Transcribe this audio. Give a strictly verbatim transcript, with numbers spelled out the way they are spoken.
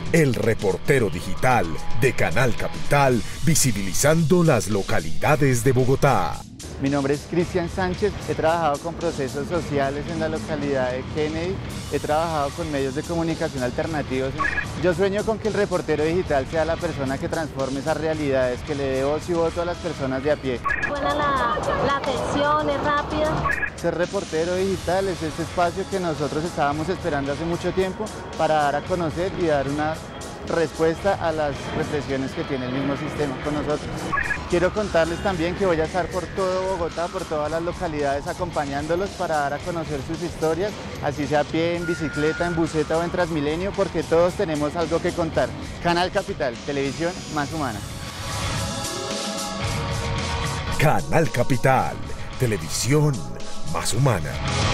El reportero digital de Canal Capital, visibilizando las localidades de Bogotá. Mi nombre es Cristian Sánchez, he trabajado con procesos sociales en la localidad de Kennedy, he trabajado con medios de comunicación alternativos. Yo sueño con que el reportero digital sea la persona que transforme esas realidades, que le dé voz y voto a las personas de a pie. Buena la, la atención, es rápida. Ser reportero digital es este espacio que nosotros estábamos esperando hace mucho tiempo para dar a conocer y dar una respuesta a las represiones que tiene el mismo sistema con nosotros. Quiero contarles también que voy a estar por todo Bogotá, por todas las localidades, acompañándolos para dar a conocer sus historias, así sea a pie, en bicicleta, en buseta o en Transmilenio, porque todos tenemos algo que contar. Canal Capital, televisión más humana. Canal Capital, televisión más humana.